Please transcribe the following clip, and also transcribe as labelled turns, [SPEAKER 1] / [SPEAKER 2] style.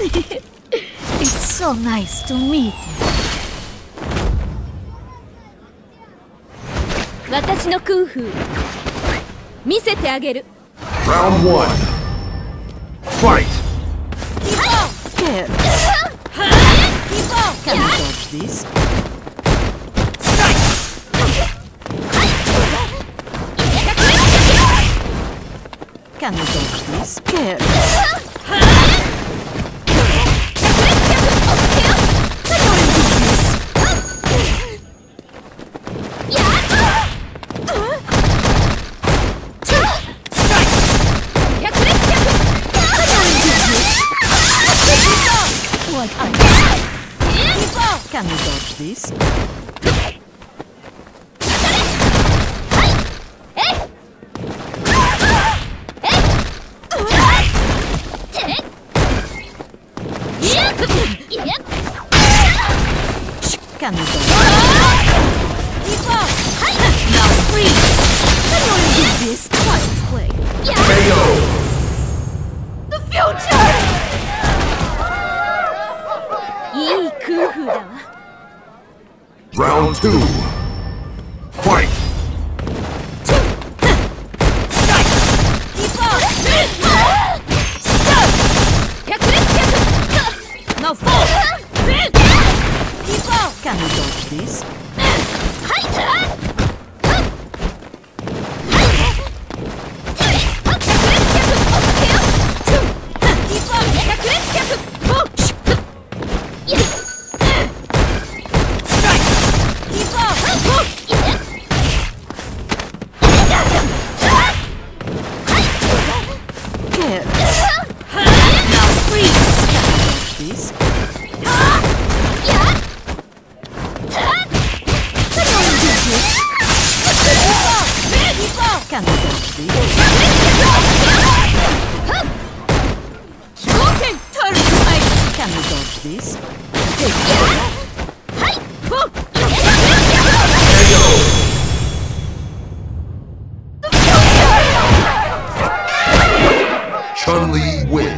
[SPEAKER 1] It's so nice to meet you.
[SPEAKER 2] 私のクンフー見せてあげる。
[SPEAKER 3] Round 1. Fight!
[SPEAKER 1] Here. Can you dodge this? Can you dodge this? Here. What are you? Can you dodge this? Can you dodge? Now freeze! Can you only do this twice, play?
[SPEAKER 3] KO!
[SPEAKER 1] The future!
[SPEAKER 2] いいクンフーだわ。
[SPEAKER 3] Round 2. Fight!
[SPEAKER 1] Now fall! Can you dodge this? Here. Now freeze! Can you dodge this? Can you dodge this? Can you dodge this?
[SPEAKER 3] Chun-Li wins.